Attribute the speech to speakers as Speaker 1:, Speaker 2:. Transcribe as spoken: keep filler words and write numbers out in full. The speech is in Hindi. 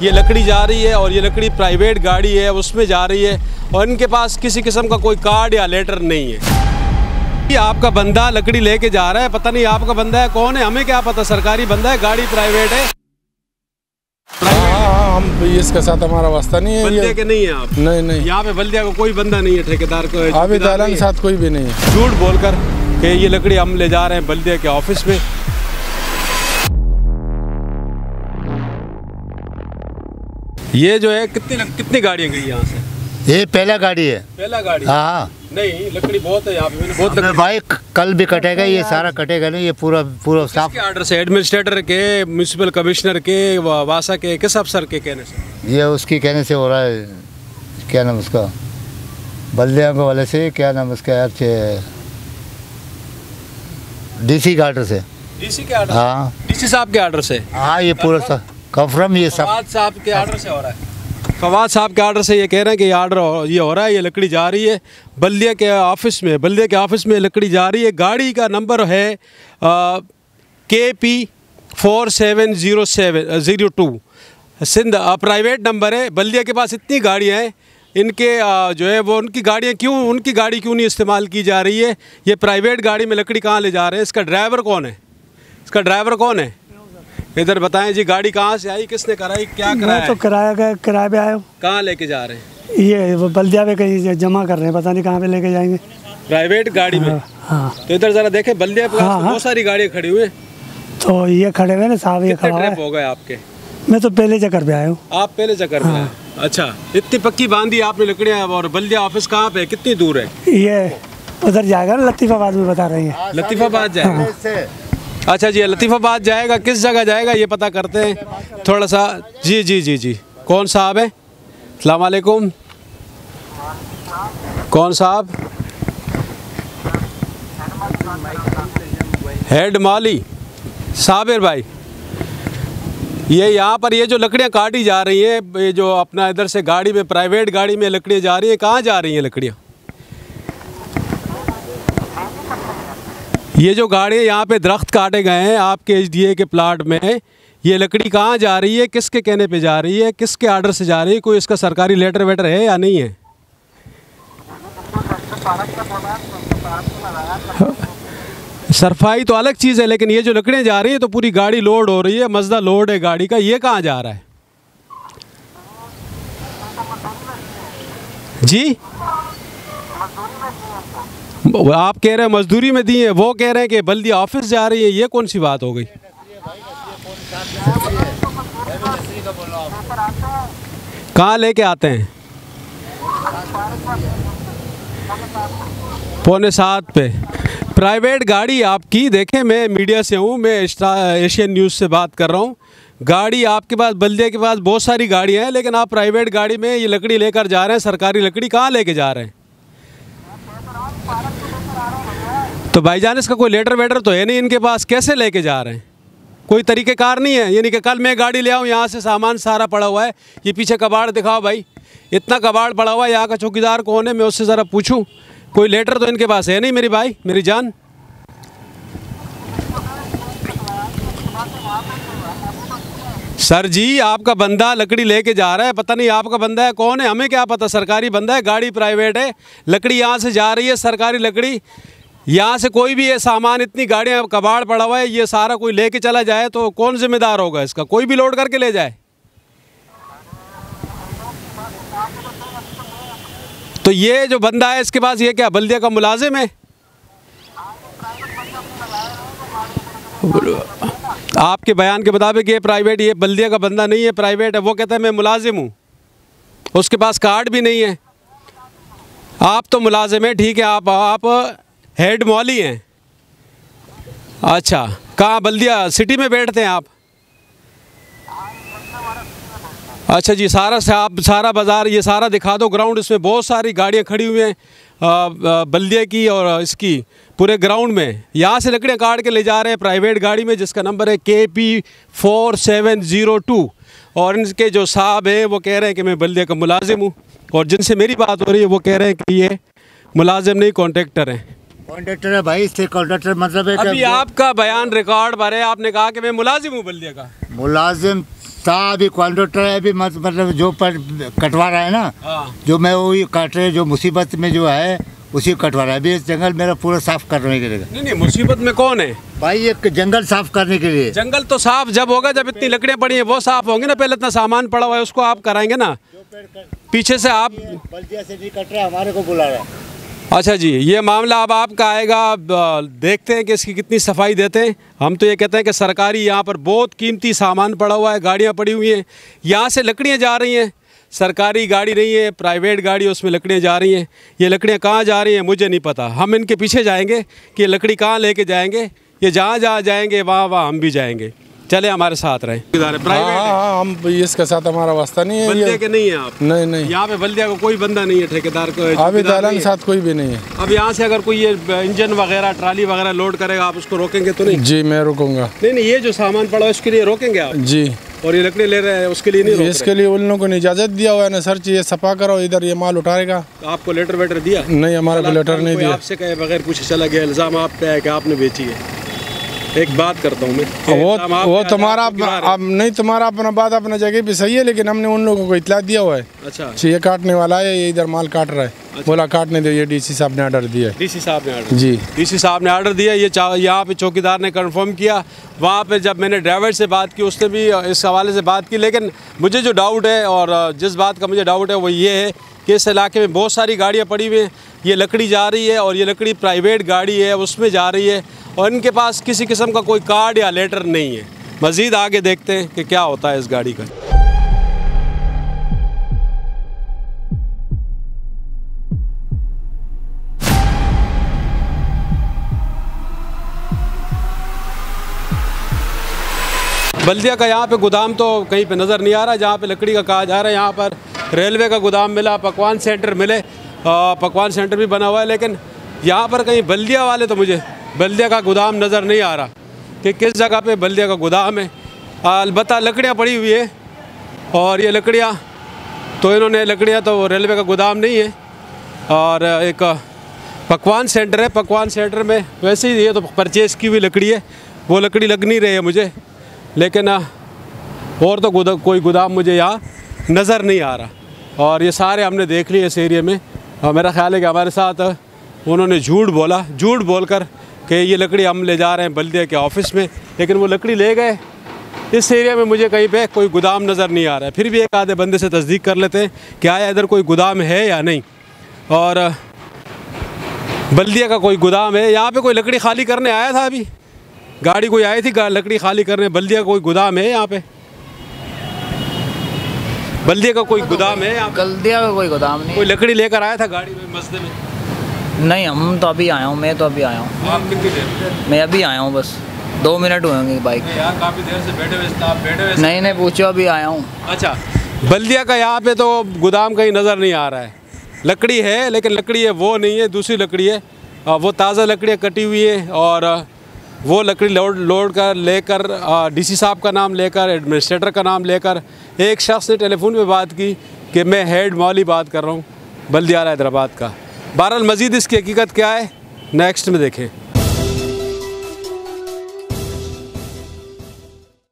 Speaker 1: ये लकड़ी जा रही है और ये लकड़ी प्राइवेट गाड़ी है उसमें जा रही है और इनके पास किसी किस्म का कोई कार्ड या लेटर नहीं है। ये आपका बंदा लकड़ी लेके जा रहा है, पता नहीं आपका बंदा है कौन है, हमें क्या पता, सरकारी बंदा है, गाड़ी प्राइवेट है।
Speaker 2: हाँ, हम इसके साथ हमारा वास्ता नहीं है।
Speaker 1: बल्दिया के नहीं है आप?
Speaker 2: नहीं नहीं,
Speaker 1: यहाँ पे बल्दिया को कोई बंदा नहीं है, ठेकेदार को
Speaker 2: अभी के साथ कोई भी नहीं है।
Speaker 1: झूठ बोलकर कि ये लकड़ी हम ले जा रहे हैं बल्दिया के ऑफिस में। ये जो है कितनी कितनी गाड़ियाँ गई यहाँ से?
Speaker 3: ये पहला गाड़ी है।
Speaker 1: पहला गाड़ी?
Speaker 3: हाँ
Speaker 1: नहीं, लकड़ी बहुत है यहाँ पे, बहुत लकड़ी।
Speaker 3: भाई कल भी कटेगा, ये सारा कटेगा नहीं, ये पूरा पूरा साफ।
Speaker 1: किसके आर्डर से? एडमिनिस्ट्रेटर के, म्यूनसिपल कमिश्नर के, वासा के, किस अफसर के कहने से?
Speaker 3: ये उसकी कहने से हो रहा है। क्या नाम उसका, बल्दिया के वाले से, क्या नाम उसका यार, डीसी के आर्डर से।
Speaker 1: डीसी के आर्डर?
Speaker 3: हाँ,
Speaker 1: डीसी साहब के आर्डर से।
Speaker 3: हाँ, ये पूरा कन्फर्म, ये सब
Speaker 1: फवाद साहब के आर्डर से हो रहा है। फवाद साहब के आर्डर से ये कह रहे हैं कि ये आर्डर ये हो रहा है, ये लकड़ी जा रही है बल्दिया के ऑफिस में। बल्दिया के ऑफिस में लकड़ी जा रही है। गाड़ी का नंबर है K P four seven zero seven zero two, Sindh private number है। बल्दिया के पास इतनी गाड़ियाँ हैं, इनके आ, जो है वो उनकी गाड़ियाँ क्यों उनकी गाड़ी क्यों नहीं इस्तेमाल की जा रही है? ये प्राइवेट गाड़ी में लकड़ी कहाँ ले जा रहे हैं? इसका ड्राइवर कौन है? इसका ड्राइवर कौन है? इधर बताएं जी, गाड़ी कहाँ से आई, किसने कराई, क्या कराया?
Speaker 4: मैं तो किराया का किराए पे आया हूँ।
Speaker 1: कहाँ लेके जा रहे हैं?
Speaker 4: ये बल्दिया पे कहीं जमा कर रहे हैं, पता नहीं कहाँ पे लेके जाएंगे।
Speaker 1: प्राइवेट गाड़ी में?
Speaker 4: हाँ, हाँ।
Speaker 1: तो इधर जरा देखें, बल्दिया पे हाँ, बहुत सारी गाड़ियाँ खड़ी हुई हैं।
Speaker 4: तो ये खड़े हुए ना साहब, ये खड़ा है।
Speaker 1: हो गए आपके?
Speaker 4: मैं तो पहले चक्कर पे आया हूँ।
Speaker 1: आप पहले चक्कर पे आए? अच्छा, इतनी पक्की बांधी आपने लकड़ियाँ। और बल्दिया ऑफिस कहाँ पे, कितनी दूर है?
Speaker 4: ये उधर जाएगा ना, लतीफाबाद में बता रही है।
Speaker 1: लतीफाबाद जाएगा? अच्छा जी, लतीफाबाद जाएगा। किस जगह जाएगा ये पता करते हैं थोड़ा सा। जी जी जी जी, कौन साहब है? अस्सलाम वालेकुम। कौन साहब? हेड माली साबिर भाई। ये यहाँ पर ये जो लकड़ियाँ काटी जा रही हैं, ये जो अपना इधर से गाड़ी में, प्राइवेट गाड़ी में लकड़ियाँ जा रही हैं, कहाँ जा रही हैं लकड़ियाँ? ये जो गाड़ी यहाँ पे दरख्त काटे गए हैं आपके एच डी ए के प्लाट में, ये लकड़ी कहाँ जा रही है, किसके कहने पे जा रही है, किसके आर्डर से जा रही है, कोई इसका सरकारी लेटर वेटर है या नहीं है? सरफाई तो अलग चीज़ है, लेकिन ये जो लकड़ियाँ जा रही है तो पूरी गाड़ी लोड हो रही है, मजदा लोड है गाड़ी का। ये कहाँ जा रहा है जी? आप कह रहे हैं मजदूरी में दी है, वो कह रहे हैं कि बल्दिया ऑफिस जा रही है। ये कौन सी बात हो गई? कहाँ लेके आते हैं? पौने सात पे प्राइवेट गाड़ी आपकी। देखें, मैं मीडिया से हूँ, मैं एशियन न्यूज़ से बात कर रहा हूँ। गाड़ी आपके पास, बल्दिया के पास बहुत सारी गाड़ियाँ हैं, लेकिन आप प्राइवेट गाड़ी में ये लकड़ी लेकर जा रहे हैं। सरकारी लकड़ी कहाँ लेके जा रहे हैं? तो भाईजान इसका कोई लेटर वेटर तो है नहीं इनके पास, कैसे लेके जा रहे हैं? कोई तरीक़ेकार नहीं है? यानी कि कल मैं गाड़ी ले आऊँ, यहाँ से सामान सारा पड़ा हुआ है, ये पीछे कबाड़ दिखाओ भाई, इतना कबाड़ पड़ा हुआ है, यहाँ का चौकीदार कौन है, मैं उससे ज़रा पूछूं। कोई लेटर तो इनके पास है नहीं मेरी भाई, मेरी जान। सर जी, आपका बंदा लकड़ी लेके जा रहा है, पता नहीं आपका बंदा है कौन है, हमें क्या पता। सरकारी बंदा है, गाड़ी प्राइवेट है, लकड़ी यहाँ से जा रही है, सरकारी लकड़ी। यहाँ से कोई भी ये सामान, इतनी गाड़ियाँ, कबाड़ पड़ा हुआ है, ये सारा कोई लेके चला जाए तो कौन जिम्मेदार होगा इसका? कोई भी लोड करके ले जाए तो ये जो बंदा है इसके पास, ये क्या बल्दिया का मुलाजिम है? आपके बयान के मुताबिक ये प्राइवेट, ये बल्दिया का बंदा नहीं है, प्राइवेट है। वो कहता है मैं मुलाजिम हूँ, उसके पास कार्ड भी नहीं है। आप तो मुलाजिम है, ठीक है, आप आप हेड मौली हैं। अच्छा, कहाँ बल्दिया सिटी में बैठते हैं आप? अच्छा जी, सारा से आप सारा बाज़ार ये सारा दिखा दो, ग्राउंड, इसमें बहुत सारी गाड़ियाँ खड़ी हुई हैं बल्दिया की और इसकी पूरे ग्राउंड में। यहाँ से लकड़ियाँ काट के ले जा रहे हैं प्राइवेट गाड़ी में, जिसका नंबर है K P four seven zero two. और इनके जो साहब हैं वो कह रहे हैं कि मैं बल्दिया का मुलाजिम हूँ, और जिनसे मेरी बात हो रही है वो कह रहे हैं कि ये मुलाजिम नहीं, कॉन्ट्रैक्टर हैं।
Speaker 3: कॉन्ट्रैक्टर है भाई, इससे कॉन्ट्रैक्टर मतलब है।
Speaker 1: अभी आपका बयान रिकॉर्ड भरे, आपने कहा कि मैं मुलाजिम हूँ बल्दिया का।
Speaker 3: मुलाजिम था अभी कॉन्ट्रैक्टर है अभी मत- मतलब जो पर कटवा रहा है ना,
Speaker 1: हाँ।
Speaker 3: जो मैं वही काट रहे जो मुसीबत में जो है उसी को कटवा रहा है। अभी इस जंगल मेरा पूरा साफ करने के लिए।
Speaker 1: नहीं नहीं, मुसीबत में कौन है
Speaker 3: भाई एक जंगल साफ करने के लिए।
Speaker 1: जंगल तो साफ जब होगा जब इतनी लकड़ियां पड़ी हैं, वो साफ होंगे ना। पहले इतना सामान पड़ा हुआ है उसको आप कराएंगे ना, पीछे से आप।
Speaker 3: बल्दिया से नहीं कट रहा, हमारे को बुला रहा है।
Speaker 1: अच्छा जी, ये मामला अब आपका आएगा। अब आ, देखते हैं कि इसकी कितनी सफाई देते हैं। हम तो ये कहते हैं कि सरकारी यहाँ पर बहुत कीमती सामान पड़ा हुआ है, गाड़ियाँ पड़ी हुई हैं, यहाँ से लकड़ियाँ जा रही हैं। सरकारी गाड़ी नहीं है, प्राइवेट गाड़ी, उसमें लकड़ियाँ जा रही हैं। ये लकड़ियाँ कहाँ जा रही हैं मुझे नहीं पता। हम इनके पीछे जाएंगे कि ये लकड़ी कहाँ लेके जाएंगे। ये जहाँ जहाँ जाएंगे वहाँ वहाँ हम भी जाएंगे। चले हमारे साथ रहे। प्राइवेट
Speaker 2: हाँ हाँ, हम इसके साथ हमारा वास्ता नहीं है।
Speaker 1: बल्दिया
Speaker 2: ये
Speaker 1: के नहीं है आप?
Speaker 2: नहीं नहीं,
Speaker 1: यहाँ पे बल्दिया को कोई बंदा नहीं है, ठेकेदार को
Speaker 2: अभी ताला के साथ कोई भी नहीं है।
Speaker 1: अब यहाँ से अगर कोई ये इंजन वगैरह ट्राली वगैरह लोड करेगा आप उसको रोकेंगे तो नहीं?
Speaker 2: जी मैं रुकूंगा।
Speaker 1: नहीं नहीं, ये जो सामान पड़ा है उसके लिए रोकेंगे आप?
Speaker 2: जी।
Speaker 1: और ये लकड़ी ले रहे हैं उसके लिए नहीं रोक
Speaker 2: इसके लिए उन लोगों ने इजाज़त दिया हुआ है ना सर, ये सफा करो इधर, ये माल उठाएगा।
Speaker 1: रहे? आपको लेटर वेटर दिया?
Speaker 2: नहीं, हमारे को लेटर नहीं
Speaker 1: कोई
Speaker 2: दिया।
Speaker 1: आपसे कहे बगैर पूछे चला गया, इल्ज़ाम आप पे है कि आपने बेची है। एक बात करता हूँ मैं,
Speaker 2: वो
Speaker 1: इल्ज़ाम आप
Speaker 2: वो
Speaker 1: पे
Speaker 2: तुम्हारा
Speaker 1: आपको गिरा रहे हैं।
Speaker 2: अब नहीं, तुम्हारा अपना बात अपना जगह भी सही है, लेकिन हमने उन लोगों को इतला दिया हुआ है।
Speaker 1: अच्छा,
Speaker 2: ये काटने वाला है, ये इधर माल काट रहा है, बोला काटने दो, ये डीसी साहब ने ऑर्डर दिया है।
Speaker 1: डीसी साहब ने ऑर्डर
Speaker 2: जी
Speaker 1: डीसी साहब ने ऑर्डर दिया। ये चा- यहाँ पे चौकीदार ने कंफर्म किया। वहाँ पे जब मैंने ड्राइवर से बात की उसने भी इस हवाले से बात की, लेकिन मुझे जो डाउट है और जिस बात का मुझे डाउट है वो ये है कि इस इलाके में बहुत सारी गाड़ियाँ पड़ी हुई हैं, ये लकड़ी जा रही है और ये लकड़ी प्राइवेट गाड़ी है उसमें जा रही है और इनके पास किसी किस्म का कोई कार्ड या लेटर नहीं है। मज़ीद आगे देखते हैं कि क्या होता है इस गाड़ी का। बल्दिया का यहाँ पे गोदाम तो कहीं पे नज़र नहीं आ रहा जहाँ पे लकड़ी का कहा जा रहा है। यहाँ पर रेलवे का गोदाम मिला, पकवान सेंटर मिले, आ, पकवान सेंटर भी बना हुआ है, लेकिन यहाँ पर कहीं बल्दिया वाले तो मुझे बल्दिया का गोदाम नज़र नहीं आ रहा कि किस जगह पे बल्दिया का गोदाम है। अलबत्ता लकड़ियाँ पड़ी हुई है और ये लकड़ियाँ तो इन्होंने लकड़ियाँ तो रेलवे का गोदाम नहीं है और एक पकवान सेंटर है। पकवान सेंटर में वैसे ही ये तो परचेज़ की हुई लकड़ी है, वो लकड़ी लग नहीं रही है मुझे, लेकिन और तो गोदा, कोई गोदाम मुझे यहाँ नज़र नहीं आ रहा। और ये सारे हमने देख लिए इस एरिया में और मेरा ख्याल है कि हमारे साथ उन्होंने झूठ बोला, झूठ बोलकर कि ये लकड़ी हम ले जा रहे हैं बल्दिया के ऑफिस में, लेकिन वो लकड़ी ले गए। इस एरिया में मुझे कहीं पे कोई गोदाम नज़र नहीं आ रहा है। फिर भी एक आधे बंदे से तस्दीक कर लेते हैं कि आया इधर कोई गोदाम है या नहीं। और बल्दिया का कोई गोदाम है, यहाँ पे कोई लकड़ी खाली करने आया था, अभी गाड़ी कोई आई थी लकड़ी खाली करने। बल्दिया का कोई गोदाम है यहाँ पे? बल्दिया का कोई गोदाम है यहाँ पे?
Speaker 5: बल्दिया का कोई गोदाम नहीं।
Speaker 1: कोई लकड़ी लेकर आया था गाड़ी में मसले में?
Speaker 5: नहीं, हम तो अभी आया हूँ, मैं तो अभी आया हूँ।
Speaker 1: आप कितनी देर?
Speaker 5: मैं अभी आया हूँ, बस दो मिनट हुए होंगे बाइक।
Speaker 1: यार काफ़ी देर से बैठे हुए आप बैठे हुए।
Speaker 5: नहीं नहीं पूछो, अभी आया हूँ।
Speaker 1: अच्छा, बल्दिया का यहाँ पे तो गोदाम कहीं नज़र नहीं आ रहा है। लकड़ी है लेकिन लकड़ी है वो नहीं है, दूसरी लकड़ी है। वो ताज़ा लकड़ियाँ कटी हुई है और वो लकड़ी लोड लोड कर लेकर डीसी साहब का नाम लेकर, एडमिनिस्ट्रेटर का नाम लेकर, एक शख्स ने टेलीफोन पे बात की कि मैं हेड मौली बात कर रहा हूँ बल्दिया हैदराबाद का। बहरहाल मज़ीद इसकी हकीकत क्या है नेक्स्ट में देखें।